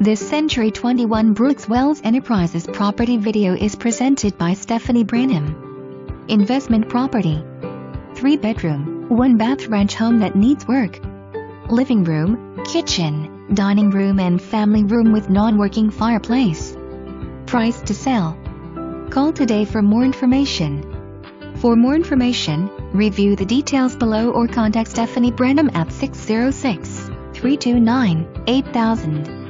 This Century 21 Brooks Wells Enterprises property video is presented by Stephanie Branham. Investment property. 3-bedroom, 1-bath ranch home that needs work. Living room, kitchen, dining room and family room with non-working fireplace. Price to sell. Call today for more information. For more information, review the details below or contact Stephanie Branham at 606-329-8000.